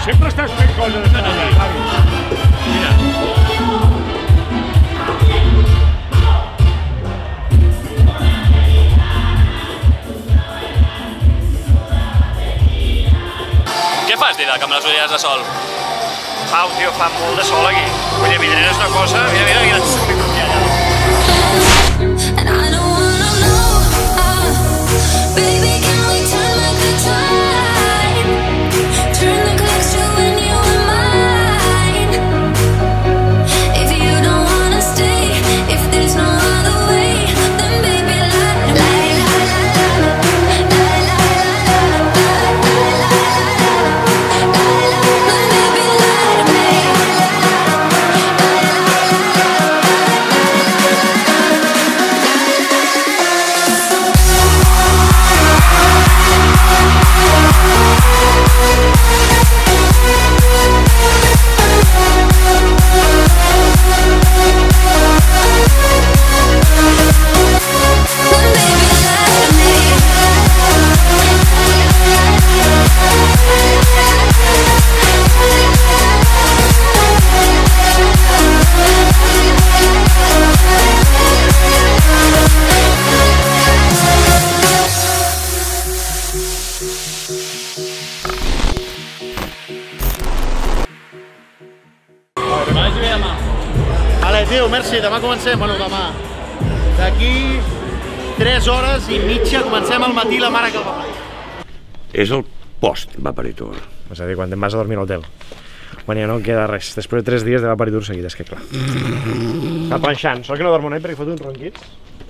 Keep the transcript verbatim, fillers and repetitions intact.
Sempre estàs fent coses de allà, Javi. Mira. Què fas, Didac, amb les ulleres de sol? Pau, tio, fa molt de sol aquí. Vull dir, vidreres una cosa... Mira, mira, mira, sol que hi ha allà. Vale, tio, merci, demà comencem, bueno, demà. D'aquí tres hores i mitja comencem al matí la mare que el va parir. És el post-Vaporitur. És a dir, quan te'n vas a dormir a l'hotel. Quan ja no queda res. Després de tres dies de Vaporitur seguides, que clar. Està planxant. Sort que no dormo net perquè fot uns ronquits.